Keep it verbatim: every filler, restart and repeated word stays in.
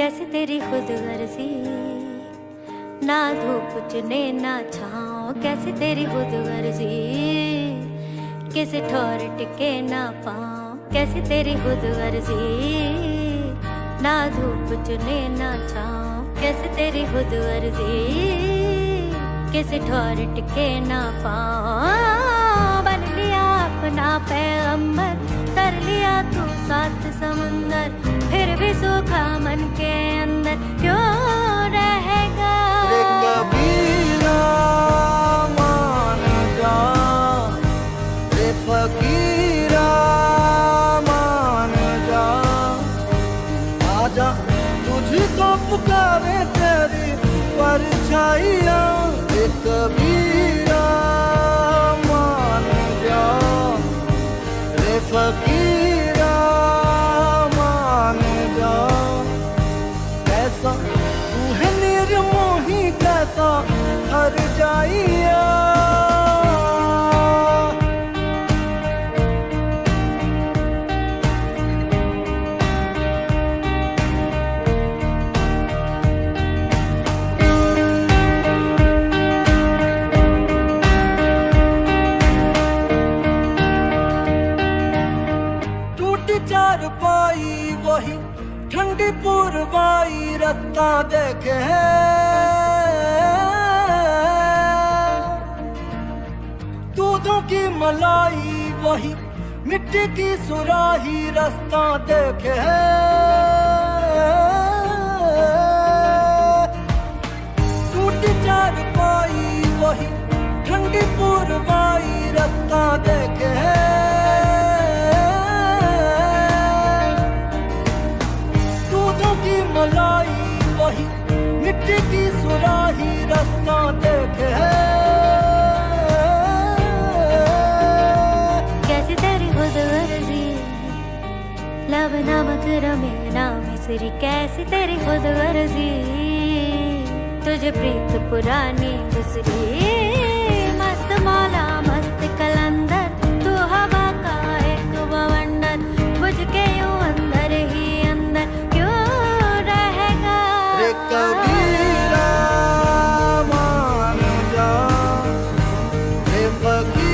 कैसे तेरी खुद गर्जी, ना धूप चुने ना छाँव, कैसे तेरी खुद गर्जी, किसी ठोर टिके ना पाँव, कैसे तेरी खुद गर्जी, ना धूप चुने ना छाँव, कैसे तेरी खुद गर्जी, किसी ठोर टिके ना पाँव। बन लिया अपना पैगंबर, तर लिया तू सात समंदर, फिर भी सूखा मन के अंदर क्यों रहेगा। रे कबीरा मान जा, रे फकीरा मान जा, आजा तुझको पुकारे तेरी परछाइयाँ। रे कबीरा मान जा, रे फकीरा मान जा, कैसा तू है निर्मोही, कैसा हर जाइया। चार पाई वही ठंडी पुरवाई, रत्ता देखे दूधों की मलाई वही मिट्टी की सुराही, रास्ता देखे टूटी चार पाई वही ठंडी पुरवाई, रत्ता देखे मलाई वही मिट्टी की सुराही, रास्ता देखे कैसी तेरी खुद गर्जी, लब नमक रमे ना मिसरी, कैसी तेरी खुद गर्जी, तुझे प्रीत पुरानी गुजरी। मस्त मौला मस्त कलंदर, तू हवा का एक बवंडर, बुझ के यूं अंदर ही अंदर क्यों रहेगा। रे कबीरा मान जा, रे फकीरा